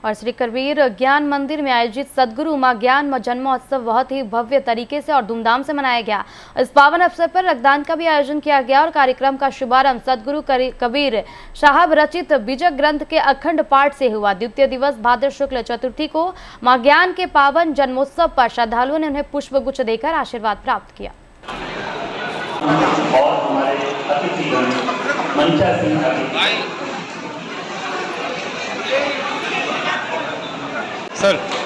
और श्री कबीर ज्ञान मंदिर में आयोजित सदगुरु मां ज्ञान जन्मोत्सव बहुत ही भव्य तरीके से और धूमधाम से मनाया गया। इस पावन अवसर पर रक्तदान का भी आयोजन किया गया और कार्यक्रम का शुभारंभ सदगुरु कबीर साहब रचित बीजक ग्रंथ के अखंड पाठ से हुआ। द्वितीय दिवस भाद्र शुक्ल चतुर्थी को मां ज्ञान के पावन जन्मोत्सव पर श्रद्धालुओं ने उन्हें पुष्प गुच्छ देकर आशीर्वाद प्राप्त किया। और हमारे अतिथिगण मंचा सिंह सर